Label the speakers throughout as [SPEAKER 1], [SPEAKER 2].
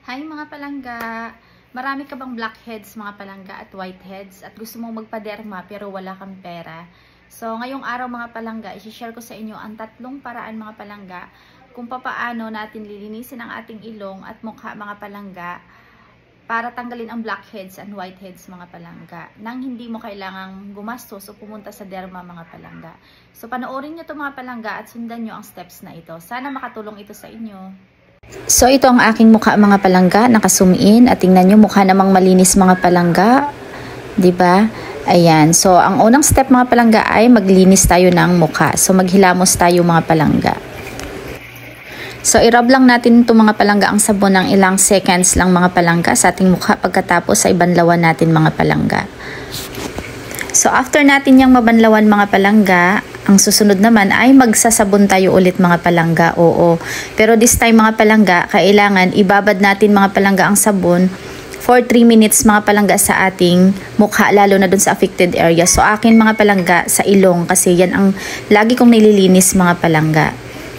[SPEAKER 1] Hi mga palangga! Marami ka bang blackheads mga palangga at whiteheads at gusto mong magpaderma pero wala kang pera? So ngayong araw mga palangga, i-share ko sa inyo ang tatlong paraan mga palangga kung papaano natin lilinisin ang ating ilong at mukha mga palangga para tanggalin ang blackheads and whiteheads mga palangga nang hindi mo kailangang gumastos o pumunta sa derma mga palangga. So panoorin nyo ito mga palangga at sundan nyo ang steps na ito. Sana makatulong ito sa inyo.
[SPEAKER 2] So ito ang aking mukha mga palangga, naka-zoom in at tingnan nyo mukha namang malinis mga palangga, 'di ba? Ayan. So ang unang step mga palangga ay maglinis tayo ng mukha. So maghilamos tayo mga palangga. So i-rub lang natin itong mga palangga ang sabon ng ilang seconds lang mga palangga sa ating mukha pagkatapos ay banlawan natin mga palangga. So after natin yang mabanlawan mga palangga, ang susunod naman ay magsasabon tayo ulit mga palangga. Oo. Pero this time mga palangga, kailangan ibabad natin mga palangga ang sabon for 3 minutes mga palangga sa ating mukha, lalo na dun sa affected area. So akin mga palangga sa ilong kasi yan ang lagi kong nililinis mga palangga.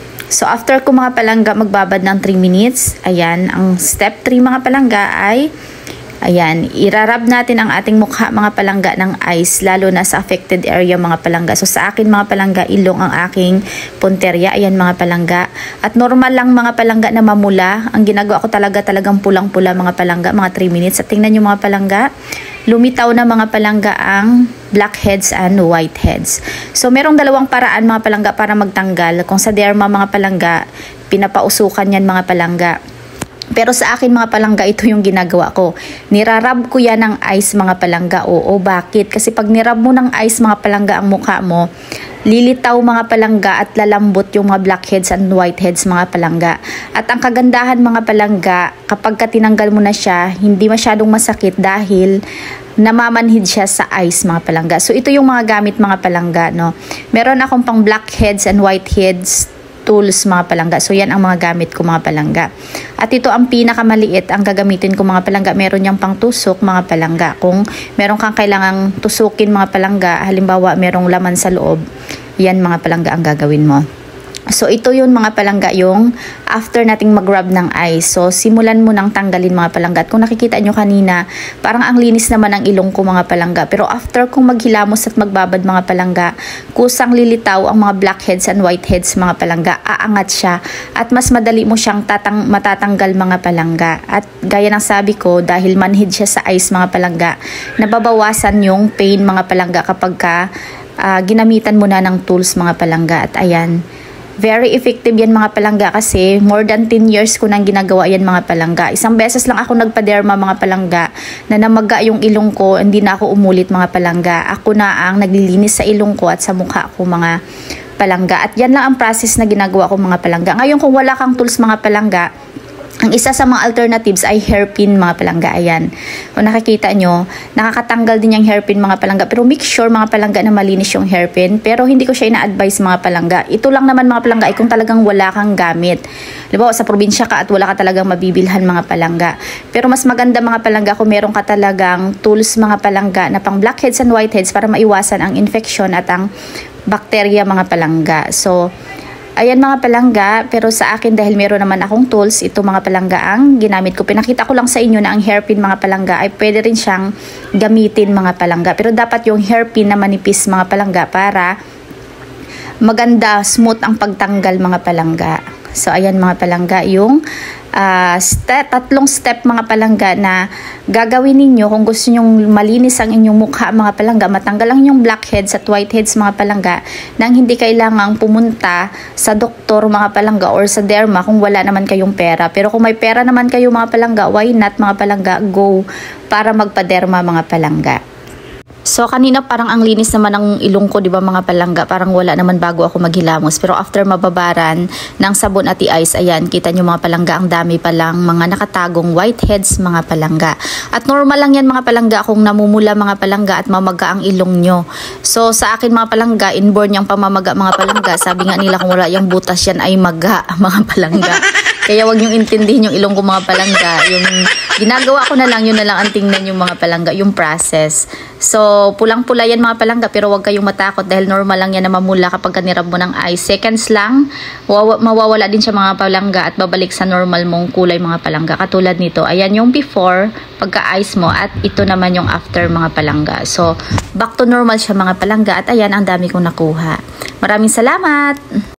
[SPEAKER 2] So after ko mga palangga magbabad ng 3 minutes, ayan, ang step 3 mga palangga ay ayan, irarab natin ang ating mukha mga palangga ng ice, lalo na sa affected area mga palangga. So sa akin mga palangga, ilong ang aking punterya. Ayan mga palangga. At normal lang mga palangga na mamula. Ang ginagawa ko talagang pulang-pula mga palangga, mga 3 minutes. At tingnan nyo mga palangga, lumitaw na mga palangga ang blackheads and whiteheads. So merong dalawang paraan mga palangga para magtanggal. Kung sa derma mga palangga, pinapausukan yan mga palangga. Pero sa akin mga palangga, ito yung ginagawa ko. Nirarab ko yan ng ice mga palangga. Oo, bakit? Kasi pag nirab mo ng ice mga palangga ang mukha mo, lilitaw mga palangga at lalambot yung mga blackheads and whiteheads mga palangga. At ang kagandahan mga palangga, kapag tinanggal mo na siya, hindi masyadong masakit dahil namamanhid siya sa ice mga palangga. So ito yung mga gamit mga palangga, no? Meron akong pang blackheads and whiteheads tools mga palangga. So yan ang mga gamit ko mga palangga. At ito ang pinakamaliit ang gagamitin ko mga palangga. Meron niyang pang tusok mga palangga. Kung meron kang kailangang tusukin mga palangga, halimbawa merong laman sa loob, yan mga palangga ang gagawin mo. So ito yun mga palangga, yung after nating mag-rub ng ice. So simulan mo nang tanggalin mga palangga. At kung nakikita nyo kanina, parang ang linis naman ang ilong ko mga palangga. Pero after kong maghilamos at magbabad mga palangga, kusang lilitaw ang mga blackheads and whiteheads mga palangga. Aangat siya at mas madali mo siyang matatanggal mga palangga. At gaya ng sabi ko, dahil manhid siya sa ice mga palangga, nababawasan yung pain mga palangga kapag ginamitan mo na ng tools mga palangga. At ayan, very effective yan mga palangga kasi more than 10 years ko nang ginagawa yan mga palangga. Isang beses lang ako nagpaderma mga palangga na namaga yung ilong ko, hindi na ako umulit mga palangga. Ako na ang naglilinis sa ilong ko at sa mukha ko mga palangga. At yan lang ang process na ginagawa ko mga palangga. Ngayon kung wala kang tools mga palangga, ang isa sa mga alternatives ay hairpin mga palangga. Ayan. Kung nakikita nyo, nakakatanggal din yung hairpin mga palangga. Pero make sure mga palangga na malinis yung hairpin. Pero hindi ko siya ina-advise mga palangga. Ito lang naman mga palangga ay kung talagang wala kang gamit. Halimbawa sa probinsya ka at wala ka talagang mabibilhan mga palangga. Pero mas maganda mga palangga kung meron ka talagang tools mga palangga na pang blackheads and whiteheads para maiwasan ang infection at ang bakterya mga palangga. So ayan mga palangga, pero sa akin dahil meron naman akong tools, ito mga palangga ang ginamit ko. Pinakita ko lang sa inyo na ang hairpin mga palangga ay pwede rin siyang gamitin mga palangga. Pero dapat yung hairpin na manipis mga palangga para maganda, smooth ang pagtanggal mga palangga. So ayan mga palangga yung tatlong step mga palangga na gagawin ninyo kung gusto nyong malinis ang inyong mukha mga palangga, matanggal ang inyong blackheads at whiteheads mga palangga nang hindi kailangang pumunta sa doktor mga palangga or sa derma kung wala naman kayong pera. Pero kung may pera naman kayo mga palangga, why not mga palangga, go para magpaderma mga palangga. So kanina parang ang linis naman ng ilong ko, 'di ba mga palangga? Parang wala naman bago ako maghilamos. Pero after mababaran ng sabon at ice, ayan, kita nyo mga palangga, ang dami pa lang mga nakatagong whiteheads mga palangga. At normal lang yan mga palangga kung namumula mga palangga at mamaga ang ilong nyo. So sa akin mga palangga, inborn yung pamamaga mga palangga. Sabi nga nila kung wala yung butas yan ay maga mga palangga. Kaya wag niyong intindihin yung ilong ko mga palangga. Yung ginagawa ko na lang, yun na lang ang tingnan yung mga palangga, yung process. So, pulang-pula yan mga palangga, pero wag kayong matakot dahil normal lang yan na mamula kapag kanirab mo ng ice. Seconds lang, mawawala din siya mga palangga at babalik sa normal mong kulay mga palangga. Katulad nito, ayan yung before, pagka-ice mo, at ito naman yung after mga palangga. So, back to normal siya mga palangga at ayan, ang dami kong nakuha. Maraming salamat!